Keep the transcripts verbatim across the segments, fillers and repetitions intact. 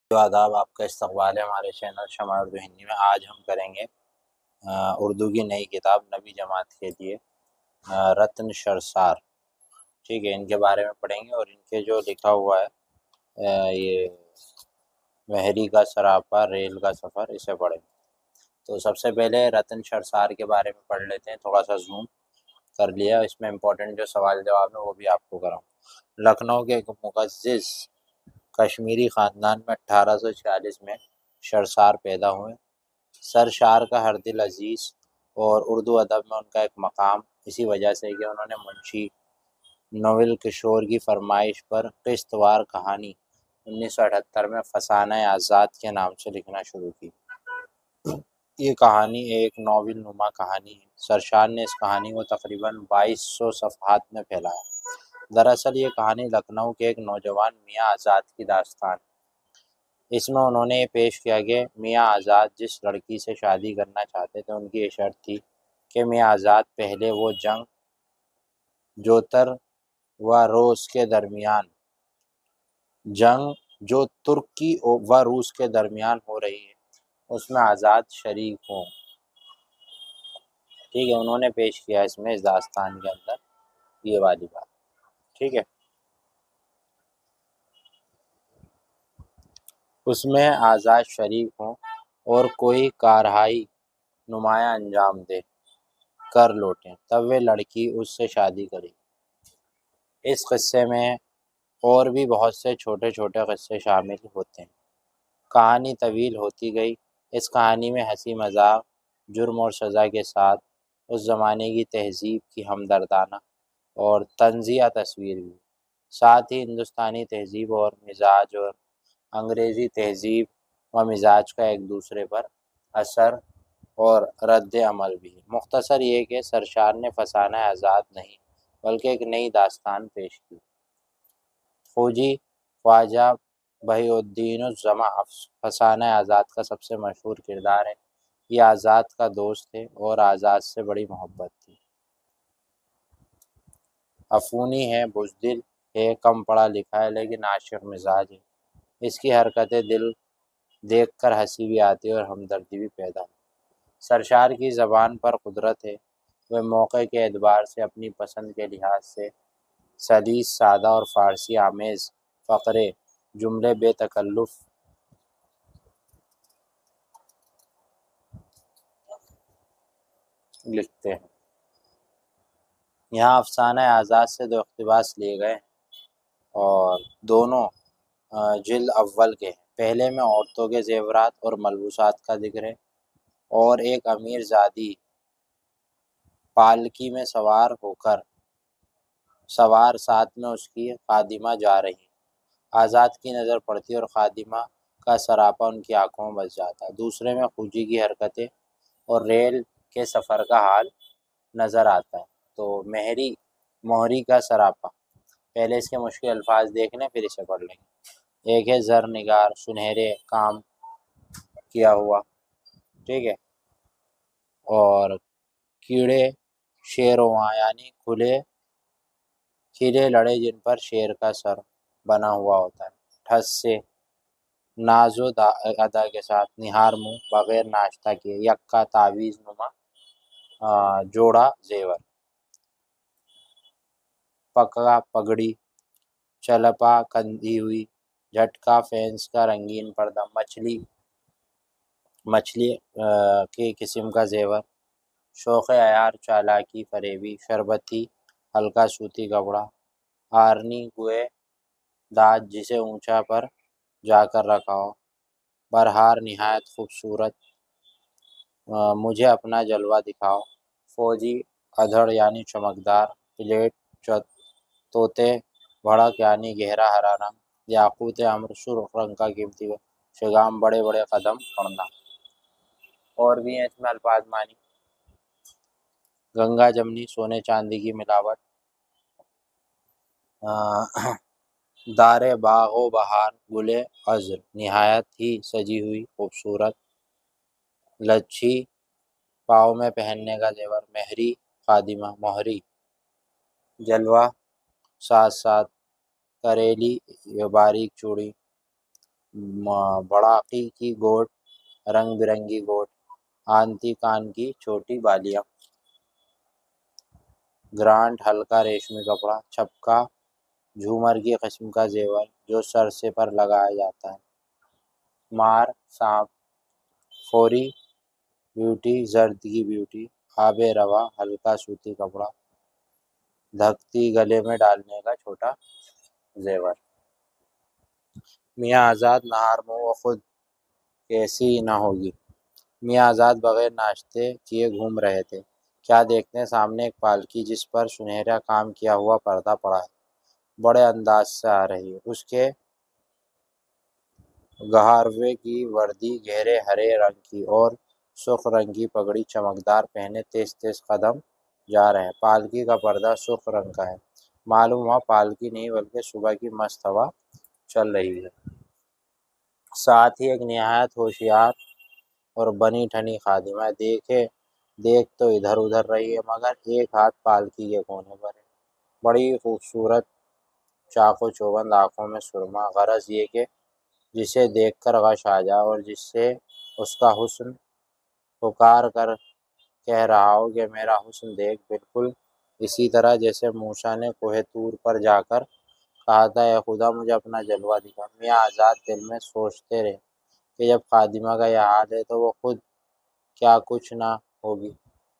جو آداب آپ کا استقبال ہے ہمارے چینل شمع اردو ہندی میں۔ آج ہم کریں گے اردو کی نئی کتاب نویں جماعت کے لیے رتن شرسار، ٹھیک ہے، ان کے بارے میں پڑھیں گے اور ان کے جو لکھا ہوا ہے یہ مہری کا سراپا ریل کا سفر، اسے پڑھیں گے۔ تو سب سے پہلے رتن شرسار کے بارے میں پڑھ لیتے ہیں، تھوڑا سا زوم کر لیا، اس میں امپورٹنٹ جو سوال جواب ہے وہ بھی آپ کو کراؤں۔ لکھنؤ کے ایک مقدس کشمیری خاندان میں اٹھارہ سو چھیالیس میں شرسار پیدا ہوئے۔ سرشار کا ہر دل عزیز اور اردو ادب میں ان کا ایک مقام اسی وجہ سے کہ انہوں نے منشی نویل کشور کی فرمائش پر قسط وار کہانی انیس سو اٹھہتر میں فسانہ آزاد کے نام سے لکھنا شروع کی۔ یہ کہانی ایک ناول نما کہانی ہے۔ سرشار نے اس کہانی کو تقریباً بائیس سو صفحات میں پھیلایا۔ دراصل یہ کہانی لکھنؤ کے ایک نوجوان میاں آزاد کی داستان ہے۔ اس میں انہوں نے یہ پیش کیا کہ میاں آزاد جس لڑکی سے شادی کرنا چاہتے تھے، ان کی یہ شرط تھی کہ میاں آزاد پہلے وہ جنگ جوتر و روس کے درمیان جنگ جو ترکی و روس کے درمیان ہو رہی ہے اس میں آزاد شریک ہوں۔ ٹھیک ہے، انہوں نے پیش کیا اس میں اس داستان کے اندر یہ والی بات، ٹھیک ہے۔ اس میں آزاد شریک ہوں اور کوئی کارہائی نمایاں انجام دے کر لوٹیں، تب وہ لڑکی اس سے شادی کرے۔ اس قصے میں اور بھی بہت سے چھوٹے چھوٹے قصے شامل ہوتے ہیں۔ کہانی طویل ہوتی گئی۔ اس کہانی میں ہنسی مذاق، جرم اور سزا کے ساتھ اس زمانے کی تہذیب کی ہمدردانہ اور طنزیہ تصویر بھی، ساتھ ہی ہندوستانی تہذیب اور مزاج اور انگریزی تہذیب و مزاج کا ایک دوسرے پر اثر اور رد عمل بھی۔ مختصر یہ کہ سرشار نے فسانہ آزاد نہیں بلکہ ایک نئی داستان پیش کی۔ خوجی خواجہ بہی الدین الزماں فسانہ آزاد کا سب سے مشہور کردار ہے۔ یہ آزاد کا دوست ہے اور آزاد سے بڑی محبت تھی۔ افونی ہے، بزدل ہے، کم پڑھا لکھا ہے لیکن عاشق مزاج ہے۔ اس کی حرکتیں دل دیکھ کر ہنسی بھی آتی ہے اور ہمدردی بھی پیدا ہوتی ہے۔ سرشار کی زبان پر قدرت ہے۔ وہ موقع کے اعتبار سے اپنی پسند کے لحاظ سے سلیس، سادہ اور فارسی آمیز فقرے، جملے بے تکلف لکھتے ہیں۔ یہاں افسانہ آزاد سے دو اقتباس لیے گئے ہیں اور دونوں جلد اول کے ہیں۔ پہلے میں عورتوں کے زیورات اور ملبوسات کا ذکر ہے اور ایک امیر زادی پالکی میں سوار ہو کر سوار ساتھ میں اس کی خادمہ جا رہی، آزاد کی نظر پڑتی اور خادمہ کا سراپا ان کی آنکھوں میں بس جاتا ہے۔ دوسرے میں خوجی کی حرکتیں اور ریل کے سفر کا حال نظر آتا ہے۔ تو مہری مہری کا سراپا، پہلے اس کے مشکل الفاظ دیکھ لیں پھر اسے پڑھ لیں گے۔ ایک ہے زر نگار، سنہرے کام کیا ہوا، ٹھیک ہے، اور کیڑے شیرواں یعنی کھلے کھلے لڑے جن پر شیر کا سر بنا ہوا ہوتا ہے۔ ٹھس سے، ناز و ادا کے ساتھ، نہار منہ، بغیر ناشتہ کیے، یکا تعویذ نما، جوڑا زیور، پکا پگڑی، چلپا کندھی ہوئی، جھٹکا فینس کا رنگین پردہ، مچھلی مچھلی کی قسم کا زیور، شوخ عیار، چالاکی فریبی، شربتی ہلکا سوتی کپڑا، آرنی گوئے داج جسے اونچا پر جا کر رکھا ہو، برہار نہایت خوبصورت، مجھے اپنا جلوہ دکھاؤ، فوجی ادھڑ یعنی چمکدار، پلیٹ طوطے بھڑک یعنی گہرا ہرا رنگ، یاقوت امر سرخ رنگ کا قیمتی شگام، بڑے بڑے قدم پڑنا۔ اور بھی ہیں اس میں الفاظ مانی، گنگا جمنی، سونے چاندی کی ملاوٹ، دار باغ و بہار، گلے عذر، نہایت ہی سجی ہوئی خوبصورت، لچھی، پاؤں میں پہننے کا زیور، مہری خادمہ، مہری، جلوہ، ساتھ ساتھ کریلی یا باریک چوڑی، बड़ाकी की गोट, रंग बिरंगी गोट, आंती कान की छोटी बालियाँ, ग्रांट हल्का रेशमी कपड़ा, छपका झूमर की किस्म का जेवर जो सर से पर लगाया जाता है, मार सांप, फोरी ब्यूटी जर्द की ब्यूटी, आबे रवा हल्का सूती कपड़ा, धकती गले में डालने का छोटा जेवर। मियाँ आज़ाद नहार मुँह व खुद कैसी न होगी। मियाँ आज़ाद बगैर नाश्ते किए घूम रहे थे, क्या देखते सामने एक पालकी जिस पर सुनहरा काम किया हुआ पर्दा पड़ा है, बड़े अंदाज से आ रही है। उसके गहारवे की वर्दी गहरे हरे रंग की और सुर्ख रंग की पगड़ी चमकदार पहने तेज तेज कदम जा रहे हैं। पालकी का पर्दा सुर्ख रंग का है, मालूम हुआ पालकी नहीं बल्कि सुबह की मस्त हवा चल रही है। साथ ही एक निहायत होशियार और बनी ठनी खादिमा देखे देख तो इधर उधर रही है, मगर एक हाथ पालकी के कोने पर है। बड़ी खूबसूरत चाको चौबंद आंखों में सुरमा, गरज ये कि जिसे देखकर गश आ जाए और जिससे उसका हुस्न पुकार कर कह रहा हो कि मेरा हुस्न देख, बिल्कुल इसी तरह जैसे मूसा ने कोहे तूर पर जाकर कहा था, ए खुदा मुझे अपना जलवा दिखा। मियाँ आज़ाद दिल में सोचते रहे कि जब खादिमा का यह हाल है तो वो खुद क्या कुछ ना होगी।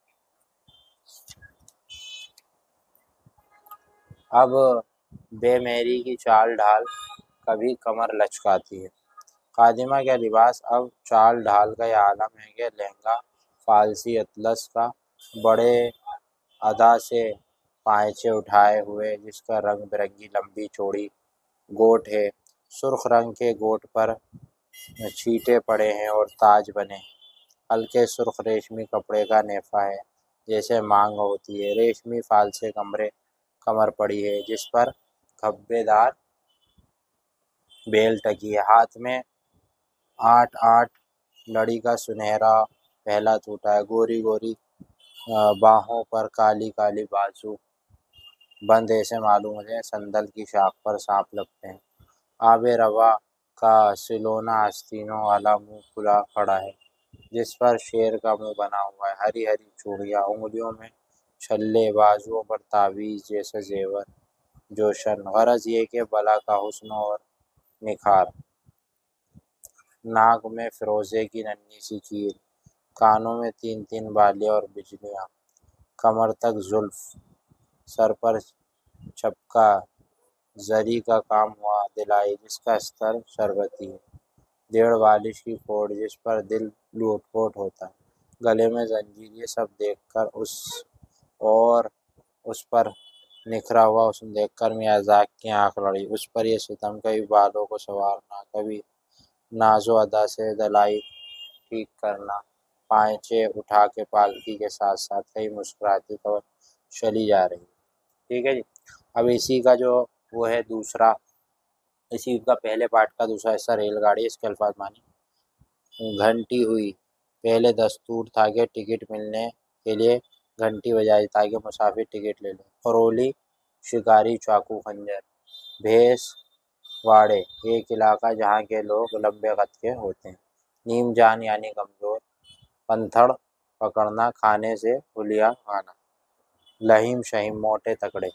अब बेमेरी की चाल ढाल कभी कमर लचकाती है। खादिमा का लिबास अब चाल ढाल का यह आलम है कि लहंगा फालसी अतलस का, बड़े अदा से पायचे उठाए हुए, जिसका रंग बिरंगी लंबी चौड़ी गोट है, सुर्ख रंग के गोट पर छींटे पड़े हैं और ताज बने हैं। हल्के सुर्ख रेशमी कपड़े का नेफा है जैसे मांग होती है, रेशमी फालसे कमरे कमर पड़ी है जिस पर खब्बेदार बेल टकी है। हाथ में आठ आठ लड़ी का सुनहरा पहला टूटा है, गोरी गोरी बाहों पर काली काली बाजू बंद ऐसे मालूम होते हैं संदल की शाख पर सांप लगते हैं। आबे रवा का सिलोना आस्तीनों वाला मुंह खुला खड़ा है जिस पर शेर का मुंह बना हुआ है, हरी हरी चूड़ियाँ, उंगलियों में छल्ले, बाजुओं पर तावीज जैसे जेवर जोशन, गरज ये कि बला का हुस्न और निखार, नाक में फिरोजे की नन्ही सी कील, कानों में तीन तीन बालियाँ और बिजलियाँ, कमर तक जुल्फ, सर पर चपका जरी का काम हुआ दिलाई जिसका स्तर शरबती है, डेढ़ बालिश की कोट जिस पर दिल लूटपोट होता है, गले में जंजीर, ये सब देखकर उस और उस पर निखरा हुआ उसने देखकर मियाँ आज़ाद की आंख लड़ी। उस पर ये सितम, कभी बालों को संवारना, कभी नाजो अदा से दलाई ठीक करना, पांचे उठा के पालकी के साथ साथ कहीं मुस्कुराती तो चली जा रही। ठीक है जी। अब इसी का जो वो है दूसरा, इसी का पहले पार्ट का दूसरा हिस्सा रेलगाड़ी, इसके अल्फाज मानी। घंटी हुई, पहले दस्तूर था कि टिकट मिलने के लिए घंटी बजाई ताकि मुसाफिर टिकट ले लें। खरोली, शिकारी, चाकू, खंजर, भैंस वाड़े, एक इलाका जहाँ के लोग लंबे कद के होते हैं। नीम जान यानी कमज़ोर, पंथड़ पकड़ना, खाने से हुलिया खाना। लहीम शहीम, मोटे तकड़े।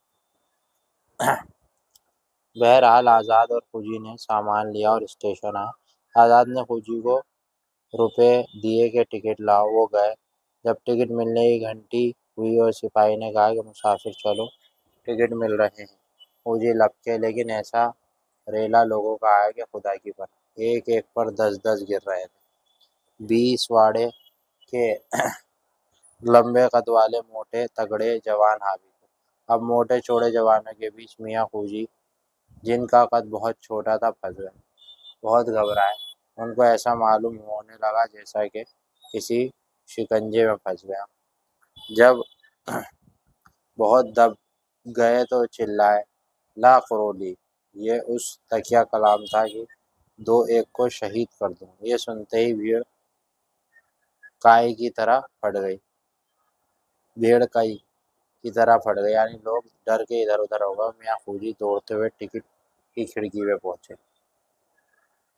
बहरहाल आज़ाद और फौजी ने सामान लिया और स्टेशन आए। आज़ाद ने फौजी को रुपए दिए कि टिकट लाओ, वो गए। जब टिकट मिलने की घंटी हुई और सिपाही ने कहा कि मुसाफिर चलो, टिकट मिल रहे हैं, फौजी लपके, लेकिन ऐसा रेला लोगों का आया कि खुदा की पनाह, एक एक पर दस दस गिर रहे थे। बीस वाड़े के लंबे कद वाले मोटे तगड़े जवान हावी थे। अब मोटे चौड़े जवानों के बीच मियाँ फौजी, जिनका कद बहुत छोटा था, फंस गए। बहुत घबराए, उनको ऐसा मालूम होने लगा जैसा कि किसी शिकंजे में फंस गया। जब बहुत दब गए तो चिल्लाए, ला करोली। ये उस तकिया कलाम था कि दो एक को शहीद कर दूं। ये सुनते ही भीड़ काय की तरह फट गई भेड़ काई की तरह फट गई, यानी लोग डर के इधर उधर हो गए। मियाँ फौजी दौड़ते हुए टिकट की खिड़की पे पहुंचे।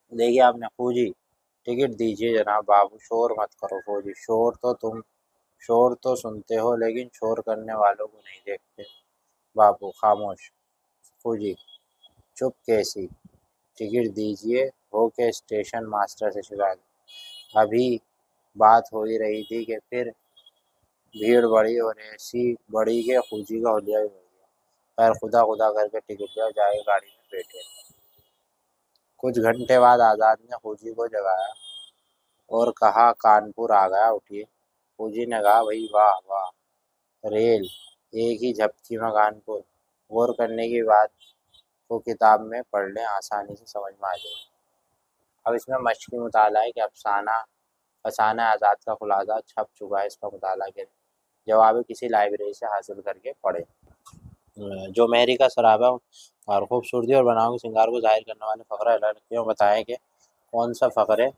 देखिए आपने फौजी टिकट दीजिए जनाब बाबू, शोर मत करो फौजी। शोर तो तुम शोर तो सुनते हो लेकिन शोर करने वालों को नहीं देखते। बाबू खामोश। फौजी चुप कैसी, टिकट दीजिए हो के स्टेशन मास्टर से शिकायत। अभी बात हो ही रही थी कि फिर भीड़ बढ़ी और ऐसी बढ़ी कि फौजी का हुलिया भी बढ़ गया। खैर खुदा खुदा करके टिकट लिया, जाए गाड़ी में बैठे। कुछ घंटे बाद आज़ाद ने फौजी को जगाया और कहा कानपुर आ गया, उठिए। फौजी ने कहा भाई वाह वाह, रेल एक ही झपकी में कानपुर। गौर करने की बात को किताब में पढ़ लें, आसानी से समझ में आ जाएगी। अब इसमें मशक़ी मुताला है कि अफसाना फसाना आज़ाद का खुलासा छप चुका है, इसका मुताला करें। जवाब किसी लाइब्रेरी से हासिल करके पढ़ें। जो मेहरी का सराबा और खूबसूरती और बनाव के श्रृंगार को ज़ाहिर करने वाले फ़करे अल्लाह ने क्यों बताएं कि कौन सा फ़करे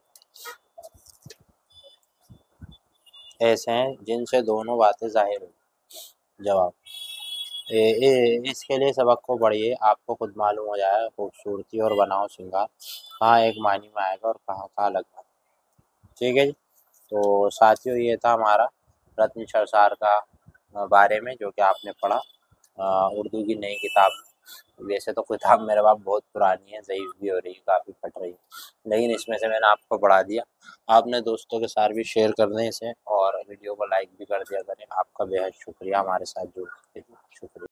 ऐसे हैं जिनसे दोनों बातें ज़ाहिर हों। जवाब ए, ए, इसके लिए सबक को पढ़िए, आपको खुद मालूम हो जाएगा खूबसूरती और बनाव श्रृंगार कहाँ एक मानी में आएगा और कहाँ कहाँ लगता है। ठीक है जी। तो साथियों ये था हमारा रत्न शरसार का बारे में जो कि आपने पढ़ा उर्दू की नई किताब। वैसे तो किताब मेरे पास बहुत पुरानी है, ज़ईफ़ भी हो रही है, काफ़ी फट रही है, लेकिन इसमें से मैंने आपको पढ़ा दिया। आपने दोस्तों के साथ भी शेयर कर दें इसे और वीडियो को लाइक भी कर दिया करें। आपका बेहद शुक्रिया हमारे साथ जुड़ने के लिए। शुक्रिया।